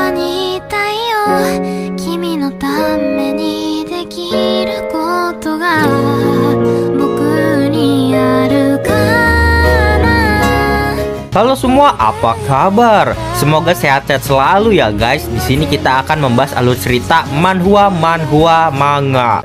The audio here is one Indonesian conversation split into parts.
にいたいよ君のためにできることが僕にあるかな. Halo semua, apa kabar? Semoga sehat-sehat selalu ya guys. Di sini kita akan membahas alur cerita manhwa manga.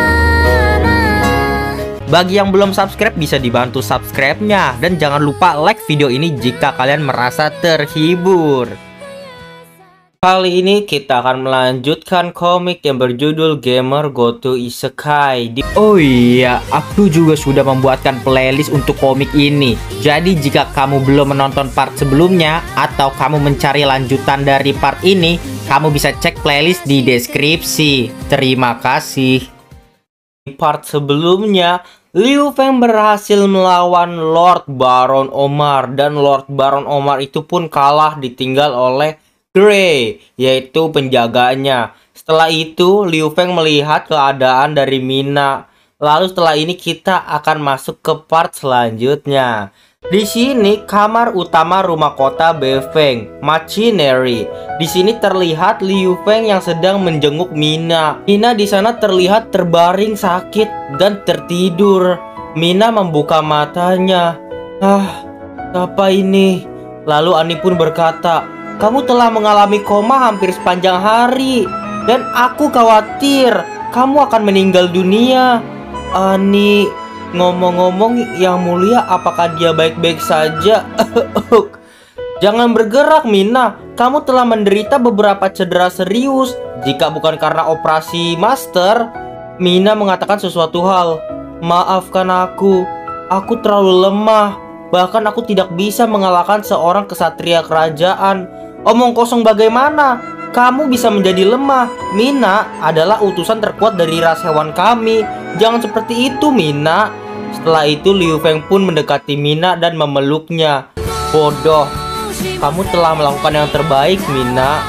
Bagi yang belum subscribe bisa dibantu subscribe-nya. Dan jangan lupa like video ini jika kalian merasa terhibur. Kali ini kita akan melanjutkan komik yang berjudul Gamer Go to Isekai. Oh iya, aku juga sudah membuatkan playlist untuk komik ini. Jadi jika kamu belum menonton part sebelumnya atau kamu mencari lanjutan dari part ini, kamu bisa cek playlist di deskripsi. Terima kasih. Di part sebelumnya, Liu Feng berhasil melawan Lord Baron Omar, dan Lord Baron Omar itu pun kalah ditinggal oleh Gray, yaitu penjaganya. Setelah itu Liu Feng melihat keadaan dari Mina. Lalu setelah ini kita akan masuk ke part selanjutnya. Di sini kamar utama rumah kota Befeng, Machinery. Di sini terlihat Liu Feng yang sedang menjenguk Mina. Mina di sana terlihat terbaring sakit dan tertidur. Mina membuka matanya. Apa ini? Lalu Ani pun berkata, "Kamu telah mengalami koma hampir sepanjang hari, dan aku khawatir kamu akan meninggal dunia." Ani, ngomong-ngomong yang mulia, apakah dia baik-baik saja? Jangan bergerak Mina, kamu telah menderita beberapa cedera serius. Jika bukan karena operasi master, Mina mengatakan sesuatu hal. Maafkan aku terlalu lemah. Bahkan aku tidak bisa mengalahkan seorang kesatria kerajaan. Omong kosong bagaimana? Kamu bisa menjadi lemah. Mina adalah utusan terkuat dari ras hewan kami. Jangan seperti itu Mina. Setelah itu Liu Feng pun mendekati Mina dan memeluknya. Bodoh, kamu telah melakukan yang terbaik Mina.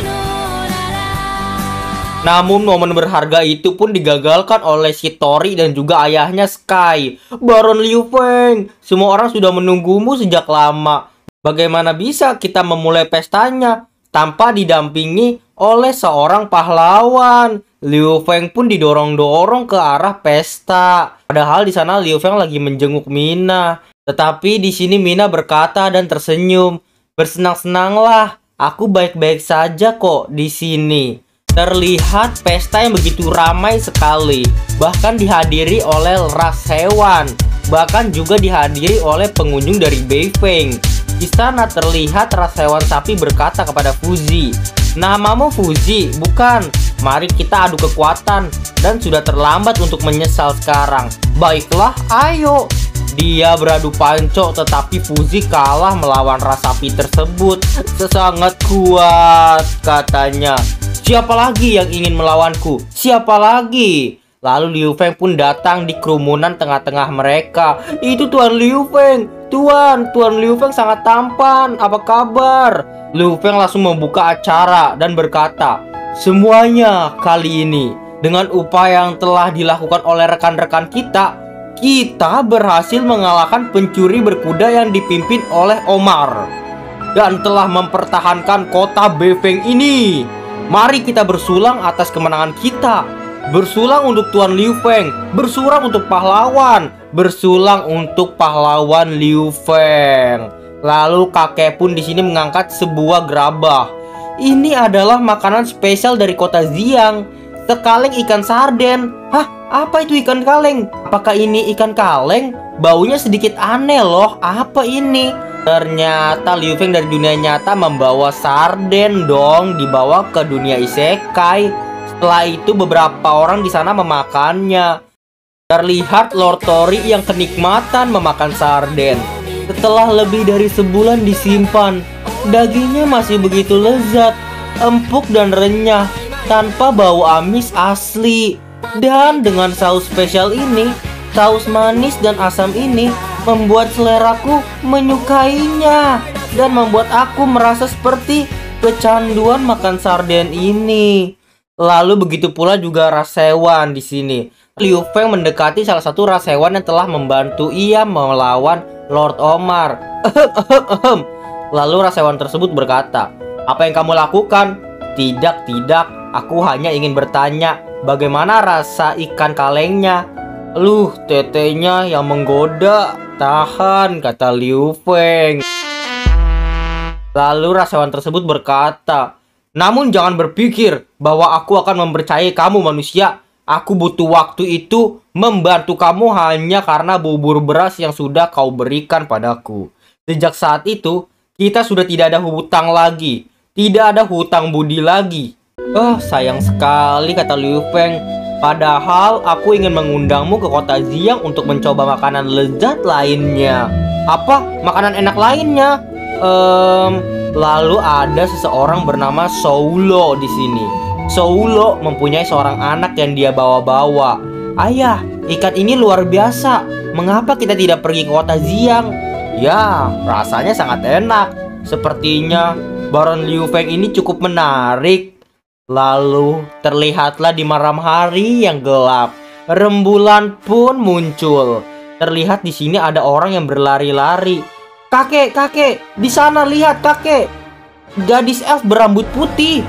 Namun momen berharga itu pun digagalkan oleh Shitori dan juga ayahnya Sky. Baron Liu Feng, semua orang sudah menunggumu sejak lama. Bagaimana bisa kita memulai pestanya tanpa didampingi oleh seorang pahlawan? Liu Feng pun didorong-dorong ke arah pesta. Padahal di sana Liu Feng lagi menjenguk Mina. Tetapi di sini Mina berkata dan tersenyum. Bersenang-senanglah, aku baik-baik saja kok di sini. Terlihat pesta yang begitu ramai sekali, bahkan dihadiri oleh ras hewan, bahkan juga dihadiri oleh pengunjung dari Beifeng. Di sana terlihat ras hewan sapi berkata kepada Fuzi, "Namamu Fuzi, bukan? Mari kita adu kekuatan, dan sudah terlambat untuk menyesal sekarang." Baiklah, ayo. Dia beradu pancok, tetapi Fuzi kalah melawan ras sapi tersebut. Sangat kuat, katanya. Siapa lagi yang ingin melawanku? Siapa lagi? Lalu Liu Feng pun datang di kerumunan tengah-tengah mereka. Itu Tuan Liu Feng. Tuan Liu Feng sangat tampan. Apa kabar? Liu Feng langsung membuka acara dan berkata, "Semuanya kali ini, dengan upaya yang telah dilakukan oleh rekan-rekan kita berhasil mengalahkan pencuri berkuda yang dipimpin oleh Omar. Dan telah mempertahankan kota Befeng ini. Mari kita bersulang atas kemenangan kita. Bersulang untuk Tuan Liu Feng. Bersulang untuk pahlawan. Bersulang untuk pahlawan Liu Feng." Lalu kakek pun di sini mengangkat sebuah gerabah. Ini adalah makanan spesial dari kota Xiang. Sekaleng ikan sarden. Apa itu ikan kaleng? Apakah ini ikan kaleng? Baunya sedikit aneh loh. Apa ini? Ternyata Liu Feng dari dunia nyata membawa sarden dong, dibawa ke dunia isekai. Setelah itu beberapa orang di sana memakannya. Terlihat Lord Tori yang kenikmatan memakan sarden. Setelah lebih dari sebulan disimpan, dagingnya masih begitu lezat, empuk dan renyah, tanpa bau amis asli. Dan dengan saus spesial ini, saus manis dan asam ini membuat seleraku menyukainya dan membuat aku merasa seperti kecanduan makan sarden ini. Lalu begitu pula juga ras hewan di sini. Liu Feng mendekati salah satu ras hewan yang telah membantu ia melawan Lord Omar. Lalu ras hewan tersebut berkata, Apa yang kamu lakukan? Tidak, tidak. Aku hanya ingin bertanya, bagaimana rasa ikan kalengnya? Tetenya yang menggoda. Tahan, kata Liu Feng. Lalu rasawan tersebut berkata, namun jangan berpikir bahwa aku akan mempercayai kamu manusia. Aku butuh waktu itu membantu kamu hanya karena bubur beras yang sudah kau berikan padaku. Sejak saat itu, kita sudah tidak ada hutang lagi. Tidak ada hutang budi lagi. Sayang sekali, kata Liu Feng. Padahal aku ingin mengundangmu ke kota Xiang untuk mencoba makanan lezat lainnya. Apa? Makanan enak lainnya? Lalu ada seseorang bernama Soulo di sini. Soulo mempunyai seorang anak yang dia bawa-bawa. Ayah, ikan ini luar biasa. Mengapa kita tidak pergi ke kota Xiang? Ya, rasanya sangat enak. Sepertinya Baron Liu Feng ini cukup menarik. Lalu terlihatlah di malam hari yang gelap, rembulan pun muncul. Terlihat di sini ada orang yang berlari-lari. Kakek, kakek, di sana lihat kakek. Gadis elf berambut putih.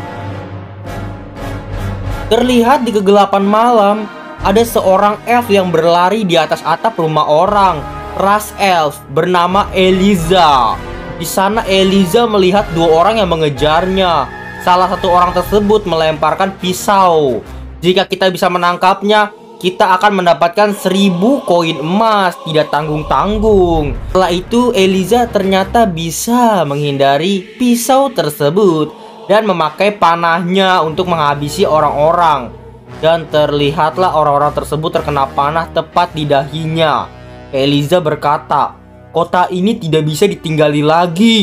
Terlihat di kegelapan malam ada seorang elf yang berlari di atas atap rumah orang. Ras elf bernama Eliza. Di sana Eliza melihat dua orang yang mengejarnya. Salah satu orang tersebut melemparkan pisau. Jika kita bisa menangkapnya, kita akan mendapatkan 1000 koin emas, tidak tanggung-tanggung. Setelah itu Eliza ternyata bisa menghindari pisau tersebut dan memakai panahnya untuk menghabisi orang-orang. Dan terlihatlah orang-orang tersebut terkena panah tepat di dahinya. Eliza berkata, kota ini tidak bisa ditinggali lagi.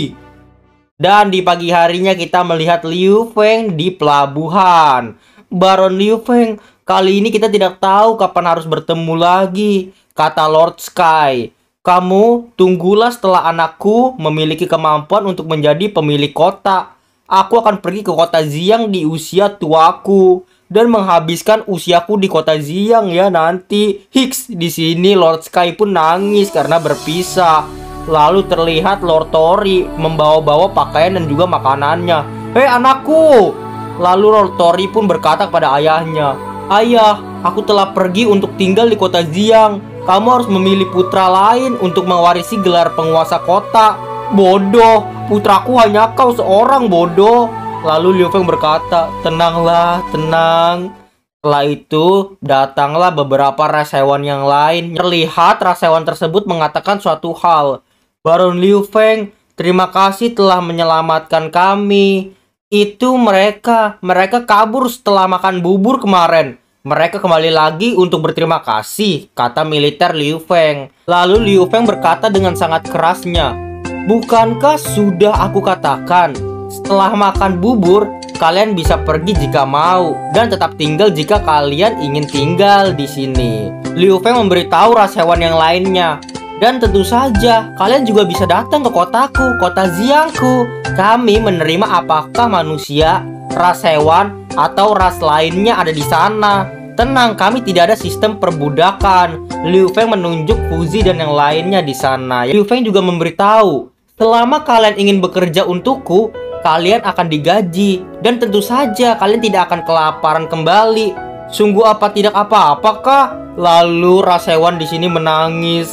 Dan di pagi harinya kita melihat Liu Feng di pelabuhan. Baron Liu Feng, kali ini kita tidak tahu kapan harus bertemu lagi, kata Lord Sky. Kamu tunggulah setelah anakku memiliki kemampuan untuk menjadi pemilik kota. Aku akan pergi ke kota Xiang di usia tuaku dan menghabiskan usiaku di kota Xiang ya nanti. Hiks, di sini Lord Sky pun nangis karena berpisah. Lalu terlihat Lord Tori membawa-bawa pakaian dan juga makanannya. Hei anakku! Lalu Lord Tori pun berkata kepada ayahnya, Ayah, aku telah pergi untuk tinggal di kota Xiang. Kamu harus memilih putra lain untuk mewarisi gelar penguasa kota. Bodoh, putraku hanya kau seorang, bodoh. Lalu Liu Feng berkata, tenanglah, tenang. Setelah itu datanglah beberapa rasawan yang lain. Terlihat rasawan tersebut mengatakan suatu hal. Baron Liu Feng, terima kasih telah menyelamatkan kami. Itu mereka kabur setelah makan bubur kemarin. Mereka kembali lagi untuk berterima kasih, kata militer Liu Feng. Lalu Liu Feng berkata dengan sangat kerasnya, bukankah sudah aku katakan, setelah makan bubur, kalian bisa pergi jika mau dan tetap tinggal jika kalian ingin tinggal di sini. Liu Feng memberitahu rasawan yang lainnya. Dan tentu saja, kalian juga bisa datang ke kotaku, kota Xiangku. Kami menerima apakah manusia, ras hewan, atau ras lainnya ada di sana. Tenang, kami tidak ada sistem perbudakan. Liu Feng menunjuk Fuzi dan yang lainnya di sana. Liu Feng juga memberitahu, selama kalian ingin bekerja untukku, kalian akan digaji. Dan tentu saja, kalian tidak akan kelaparan kembali. Sungguh apa tidak apa-apakah? Lalu rasawan di sini menangis.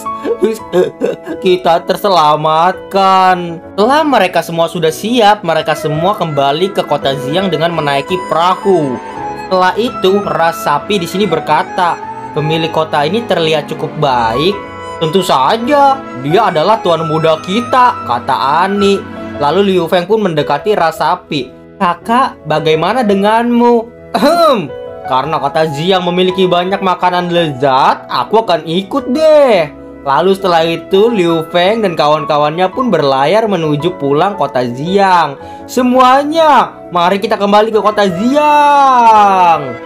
Kita terselamatkan. Setelah mereka semua sudah siap, mereka semua kembali ke kota Xiang dengan menaiki perahu. Setelah itu, ras sapi di sini berkata, pemilik kota ini terlihat cukup baik. Tentu saja, dia adalah tuan muda kita, kata Ani. Lalu Liu Feng pun mendekati ras sapi. Kakak, bagaimana denganmu? Karena kota Xiang memiliki banyak makanan lezat, aku akan ikut deh. Lalu setelah itu Liu Feng dan kawan-kawannya pun berlayar menuju pulang kota Xiang. Semuanya, mari kita kembali ke kota Xiang.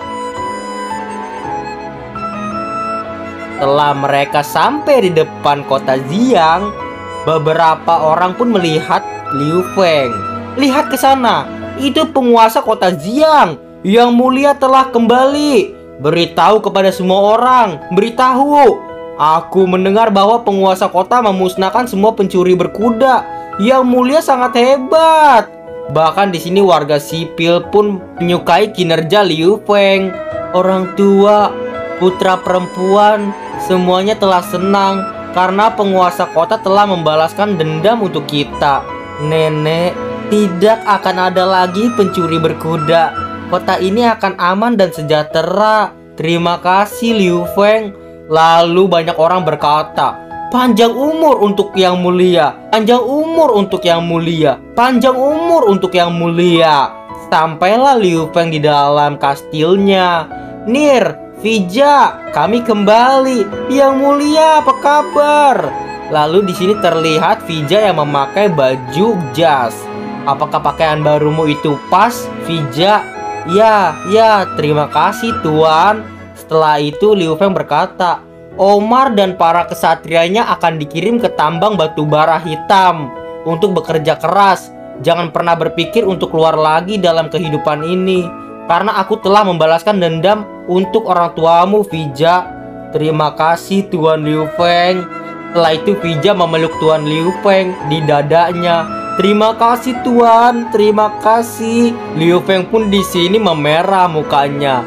Setelah mereka sampai di depan kota Xiang, beberapa orang pun melihat Liu Feng. Lihat ke sana, itu penguasa kota Xiang. Yang mulia telah kembali. Beritahu kepada semua orang. Beritahu. Aku mendengar bahwa penguasa kota memusnahkan semua pencuri berkuda. Yang mulia sangat hebat. Bahkan di sini warga sipil pun menyukai kinerja Liu Feng. Orang tua, putra perempuan, semuanya telah senang karena penguasa kota telah membalaskan dendam untuk kita. Nenek, tidak akan ada lagi pencuri berkuda. Kota ini akan aman dan sejahtera. Terima kasih Liu Feng. Lalu banyak orang berkata, panjang umur untuk yang mulia, panjang umur untuk yang mulia, panjang umur untuk yang mulia. Sampailah Liu Feng di dalam kastilnya. Nir, Vija, kami kembali. Yang mulia, apa kabar? Lalu di sini terlihat Vija yang memakai baju jas. Apakah pakaian barumu itu pas, Vija? Ya, terima kasih tuan. Setelah itu Liu Feng berkata, Omar dan para kesatrianya akan dikirim ke tambang batu bara hitam untuk bekerja keras. Jangan pernah berpikir untuk keluar lagi dalam kehidupan ini, karena aku telah membalaskan dendam untuk orang tuamu, Vija. Terima kasih Tuan Liu Feng. Setelah itu Vija memeluk Tuan Liu Feng di dadanya. Terima kasih Tuan, terima kasih. Liu Feng pun di sini memerah mukanya.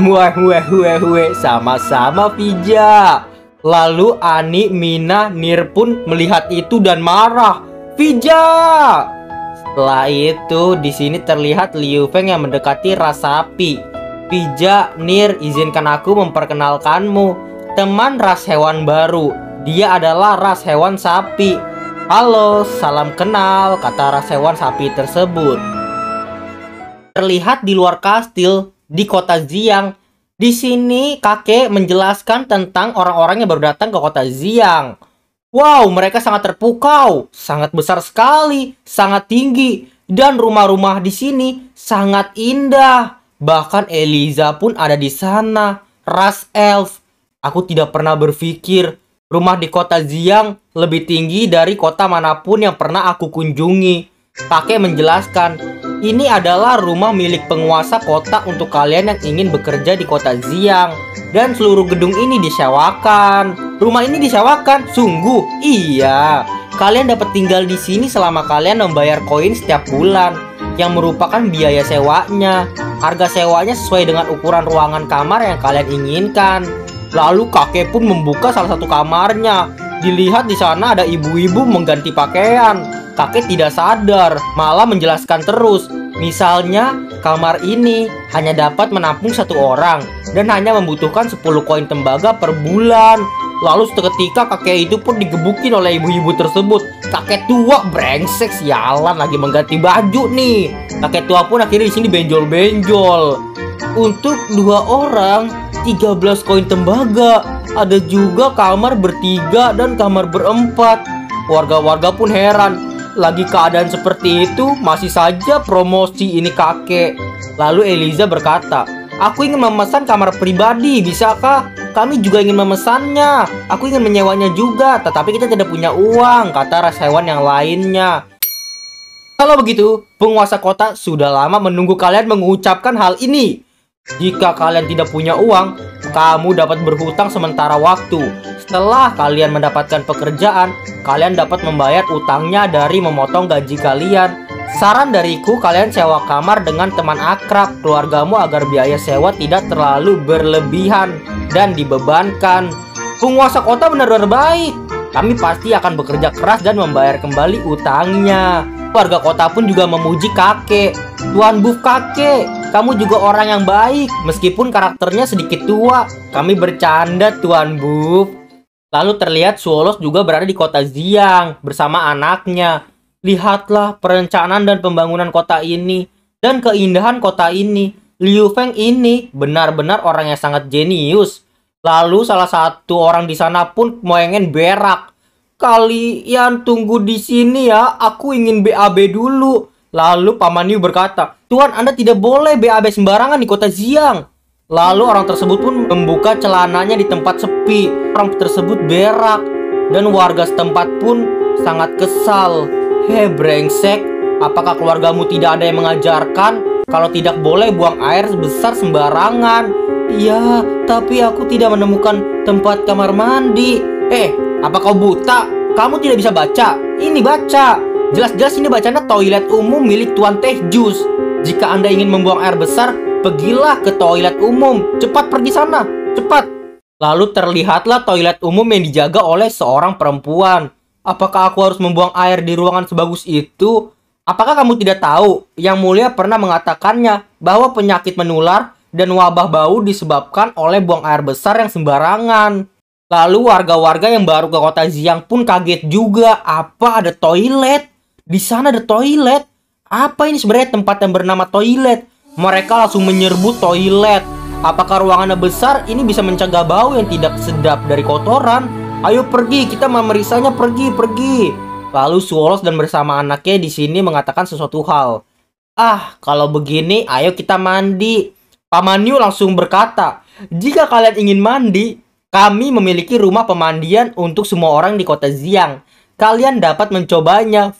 Sama-sama Vija. Lalu Ani, Mina, Nir pun melihat itu dan marah. Vija! Setelah itu di sini terlihat Liu Feng yang mendekati ras sapi. Vija, Nir, izinkan aku memperkenalkanmu, teman ras hewan baru. Dia adalah ras hewan sapi. Halo, salam kenal, kata ras hewan sapi tersebut. Terlihat di luar kastil di kota Xiang. Di sini kakek menjelaskan tentang orang-orang yang baru datang ke kota Xiang. Wow, mereka sangat terpukau, sangat besar sekali, sangat tinggi, dan rumah-rumah di sini sangat indah. Bahkan Eliza pun ada di sana, ras elf. Aku tidak pernah berpikir rumah di kota Xiang lebih tinggi dari kota manapun yang pernah aku kunjungi. Kakek menjelaskan, ini adalah rumah milik penguasa kota untuk kalian yang ingin bekerja di kota Xiang. Dan seluruh gedung ini disewakan. Rumah ini disewakan? Sungguh? Iya. Kalian dapat tinggal di sini selama kalian membayar koin setiap bulan, yang merupakan biaya sewanya. Harga sewanya sesuai dengan ukuran ruangan kamar yang kalian inginkan. Lalu kakek pun membuka salah satu kamarnya. Dilihat di sana ada ibu-ibu mengganti pakaian. Kakek tidak sadar, malah menjelaskan terus. Misalnya, kamar ini hanya dapat menampung satu orang dan hanya membutuhkan 10 koin tembaga per bulan. Lalu seketika kakek itu pun digebukin oleh ibu-ibu tersebut. Kakek tua brengsek, sialan, lagi mengganti baju nih. Kakek tua pun akhirnya di sini benjol-benjol. Untuk 2 orang, 13 koin tembaga. Ada juga kamar bertiga dan kamar berempat. Warga-warga pun heran. Lagi keadaan seperti itu, masih saja promosi ini kakek. Lalu Eliza berkata, aku ingin memesan kamar pribadi, bisakah? Kami juga ingin memesannya. Aku ingin menyewanya juga, tetapi kita tidak punya uang, kata ras hewan yang lainnya. Kalau begitu, penguasa kota sudah lama menunggu kalian mengucapkan hal ini. Jika kalian tidak punya uang, kamu dapat berhutang sementara waktu. Setelah kalian mendapatkan pekerjaan, kalian dapat membayar utangnya dari memotong gaji kalian. Saran dariku, kalian sewa kamar dengan teman akrab keluargamu agar biaya sewa tidak terlalu berlebihan dan dibebankan. Penguasa kota benar-benar baik. Kami pasti akan bekerja keras dan membayar kembali utangnya. Warga kota pun juga memuji kakek. Tuan Buff kakek, kamu juga orang yang baik. Meskipun karakternya sedikit tua. Kami bercanda Tuan Buff. Lalu terlihat Swallows juga berada di kota Xiang bersama anaknya. Lihatlah perencanaan dan pembangunan kota ini dan keindahan kota ini. Liu Feng ini benar-benar orang yang sangat jenius. Lalu salah satu orang di sana pun pengen berak. Kalian tunggu di sini ya, aku ingin BAB dulu. Lalu Paman Yu berkata, Tuan, Anda tidak boleh BAB sembarangan di kota Xiang. Lalu orang tersebut pun membuka celananya di tempat sepi. Orang tersebut berak dan warga setempat pun sangat kesal. Hei brengsek, apakah keluargamu tidak ada yang mengajarkan kalau tidak boleh buang air besar sembarangan? Iya, tapi aku tidak menemukan tempat kamar mandi. Apa kau buta? Kamu tidak bisa baca? Ini baca. Jelas-jelas ini bacanya toilet umum milik Tuan Teh Jus. Jika Anda ingin membuang air besar, pergilah ke toilet umum. Cepat pergi sana, cepat. Lalu terlihatlah toilet umum yang dijaga oleh seorang perempuan. Apakah aku harus membuang air di ruangan sebagus itu? Apakah kamu tidak tahu? Yang Mulia pernah mengatakannya bahwa penyakit menular dan wabah bau disebabkan oleh buang air besar yang sembarangan. Lalu warga-warga yang baru ke kota Xiang pun kaget juga. Apa ada toilet? Di sana ada toilet. Apa ini sebenarnya tempat yang bernama toilet? Mereka langsung menyerbu toilet. Apakah ruangannya besar? Ini bisa mencegah bau yang tidak sedap dari kotoran. Ayo pergi, kita memeriksanya, pergi. Lalu Swallows dan bersama anaknya di sini mengatakan sesuatu hal. Kalau begini, ayo kita mandi. Paman Yu langsung berkata, jika kalian ingin mandi, kami memiliki rumah pemandian untuk semua orang di kota Xiang. Kalian dapat mencobanya.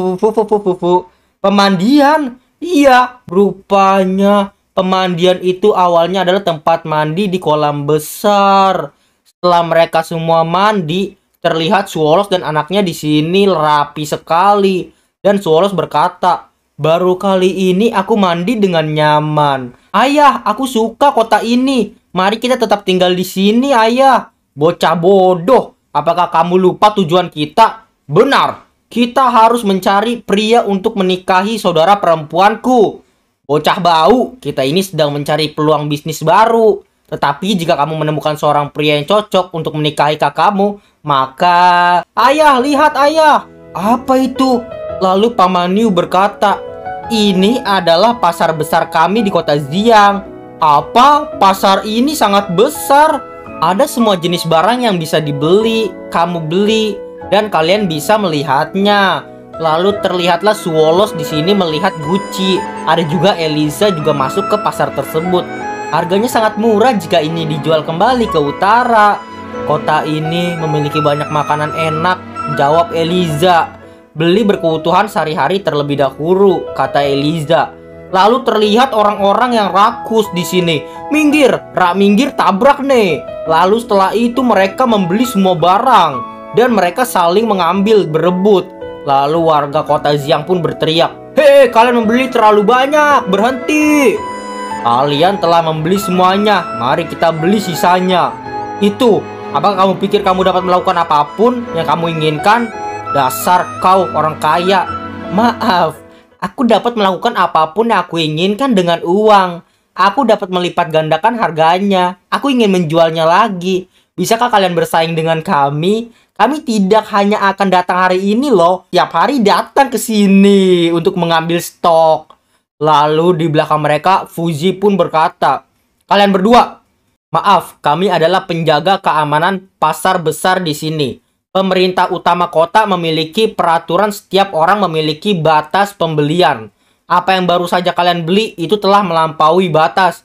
Pemandian? Iya, rupanya pemandian itu awalnya adalah tempat mandi di kolam besar. Setelah mereka semua mandi, terlihat Swallows dan anaknya di sini rapi sekali. Dan Swallows berkata, baru kali ini aku mandi dengan nyaman. Ayah, aku suka kota ini. Mari kita tetap tinggal di sini, ayah. Bocah bodoh. Apakah kamu lupa tujuan kita? Benar. Kita harus mencari pria untuk menikahi saudara perempuanku. Bocah bau, kita ini sedang mencari peluang bisnis baru. Tetapi jika kamu menemukan seorang pria yang cocok untuk menikahi kakakmu, maka... Ayah, lihat ayah. Apa itu? Lalu Paman Yu berkata, ini adalah pasar besar kami di kota Xiang. Apa? Pasar ini sangat besar. Ada semua jenis barang yang bisa dibeli, kamu beli, dan kalian bisa melihatnya. Lalu terlihatlah Swallows di sini melihat Gucci. Ada juga Eliza juga masuk ke pasar tersebut. Harganya sangat murah jika ini dijual kembali ke utara. Kota ini memiliki banyak makanan enak, jawab Eliza. Beli berkebutuhan sehari-hari terlebih dahulu, kata Eliza. Lalu terlihat orang-orang yang rakus di sini. Minggir, minggir, tabrak nih. Lalu setelah itu mereka membeli semua barang dan mereka saling mengambil, berebut. Lalu warga kota Xiang pun berteriak, hei, kalian membeli terlalu banyak, berhenti. Kalian telah membeli semuanya, mari kita beli sisanya. Itu, apakah kamu pikir kamu dapat melakukan apapun yang kamu inginkan? Dasar kau orang kaya. Maaf, aku dapat melakukan apapun yang aku inginkan dengan uang. Aku dapat melipat gandakan harganya. Aku ingin menjualnya lagi. Bisakah kalian bersaing dengan kami? Kami tidak hanya akan datang hari ini loh. Tiap hari datang ke sini untuk mengambil stok. Lalu di belakang mereka, Fuji pun berkata, kalian berdua, maaf, kami adalah penjaga keamanan pasar besar di sini. Pemerintah utama kota memiliki peraturan setiap orang memiliki batas pembelian. Apa yang baru saja kalian beli itu telah melampaui batas.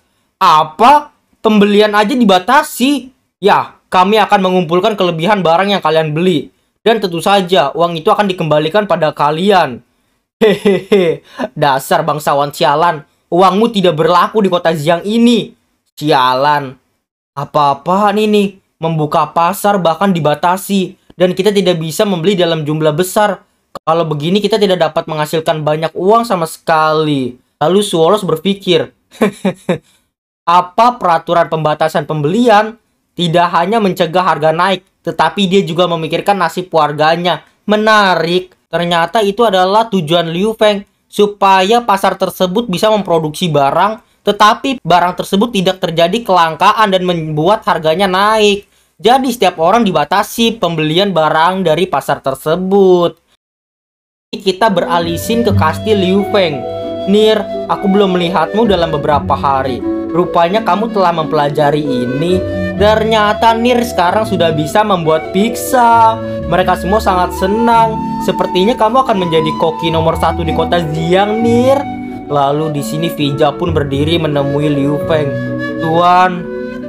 Apa? Pembelian aja dibatasi? Ya, kami akan mengumpulkan kelebihan barang yang kalian beli. Dan tentu saja uang itu akan dikembalikan pada kalian. Hehehe, dasar bangsawan sialan. Uangmu tidak berlaku di kota Xiang ini. Sialan. Apa-apaan ini? Membuka pasar bahkan dibatasi. Dan kita tidak bisa membeli dalam jumlah besar. Kalau begini kita tidak dapat menghasilkan banyak uang sama sekali. Lalu Swallows berpikir, apa peraturan pembatasan pembelian? Tidak hanya mencegah harga naik, tetapi dia juga memikirkan nasib warganya. Menarik. Ternyata itu adalah tujuan Liu Feng, supaya pasar tersebut bisa memproduksi barang, tetapi barang tersebut tidak terjadi kelangkaan dan membuat harganya naik. Jadi setiap orang dibatasi pembelian barang dari pasar tersebut. Kita beralisin ke kastil Liu Feng. Nir, aku belum melihatmu dalam beberapa hari. Rupanya kamu telah mempelajari ini. Ternyata Nir sekarang sudah bisa membuat pizza. Mereka semua sangat senang. Sepertinya kamu akan menjadi koki nomor 1 di kota Xiang, Nir. Lalu di sini Vija pun berdiri menemui Liu Feng. Tuan,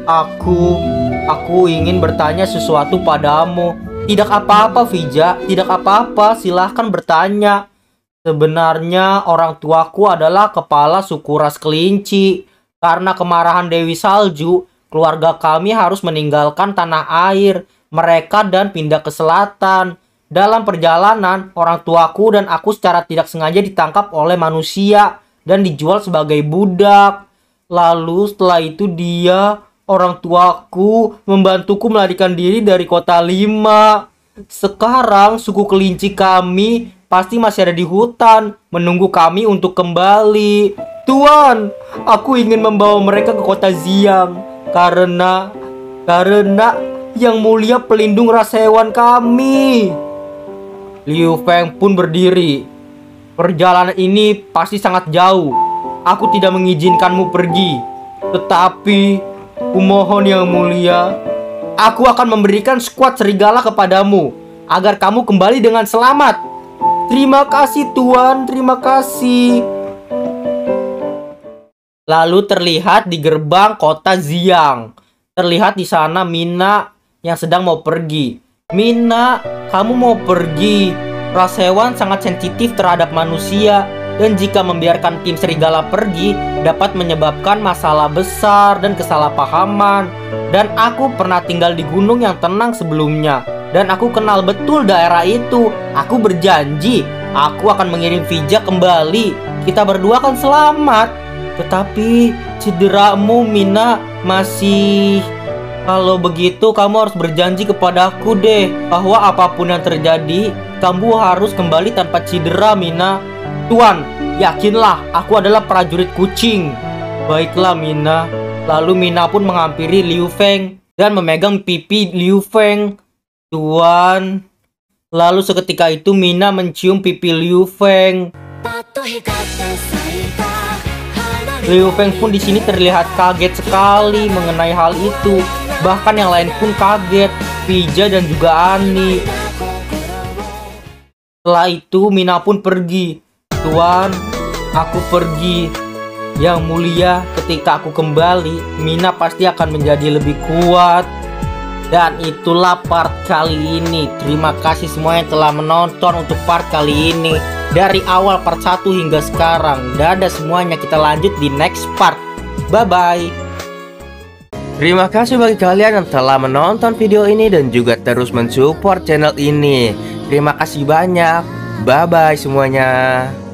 aku ingin bertanya sesuatu padamu. Tidak apa-apa, Vija. Tidak apa-apa, silahkan bertanya. Sebenarnya orang tuaku adalah kepala suku ras kelinci. Karena kemarahan Dewi Salju, keluarga kami harus meninggalkan tanah air mereka dan pindah ke selatan. Dalam perjalanan, orang tuaku dan aku secara tidak sengaja ditangkap oleh manusia dan dijual sebagai budak. Lalu setelah itu orang tuaku, membantuku melarikan diri dari kota 5. Sekarang suku kelinci kami pasti masih ada di hutan, menunggu kami untuk kembali. Tuan, aku ingin membawa mereka ke kota Xiang karena Yang Mulia pelindung rasa hewan kami. Liu Feng pun berdiri. Perjalanan ini pasti sangat jauh. Aku tidak mengizinkanmu pergi. Tetapi, kumohon Yang Mulia, aku akan memberikan skuad serigala kepadamu agar kamu kembali dengan selamat. Terima kasih Tuan, terima kasih. Lalu terlihat di gerbang kota Xiang. Terlihat di sana Mina yang sedang mau pergi. Mina, kamu mau pergi? Ras hewan sangat sensitif terhadap manusia, dan jika membiarkan tim serigala pergi dapat menyebabkan masalah besar dan kesalahpahaman. Dan aku pernah tinggal di gunung yang tenang sebelumnya, dan aku kenal betul daerah itu. Aku berjanji aku akan mengirim Vija kembali. Kita berdua akan selamat. Tetapi cederamu Mina masih... Kalau begitu kamu harus berjanji kepadaku deh, bahwa apapun yang terjadi kamu harus kembali tanpa cedera Mina. Tuan, yakinlah aku adalah prajurit kucing. Baiklah Mina. Lalu Mina pun menghampiri Liu Feng dan memegang pipi Liu Feng. Tuan. Lalu seketika itu Mina mencium pipi Liu Feng. Liu Feng pun di sini terlihat kaget sekali mengenai hal itu. Bahkan yang lain pun kaget, Vija dan juga Ani. Setelah itu Mina pun pergi. Tuan, aku pergi. Yang Mulia, ketika aku kembali, Mina pasti akan menjadi lebih kuat. Dan itulah part kali ini. Terima kasih semua yang telah menonton untuk part kali ini. Dari awal part 1 hingga sekarang. Dadah semuanya, kita lanjut di next part. Bye-bye. Terima kasih bagi kalian yang telah menonton video ini dan juga terus mensupport channel ini. Terima kasih banyak. Bye-bye semuanya.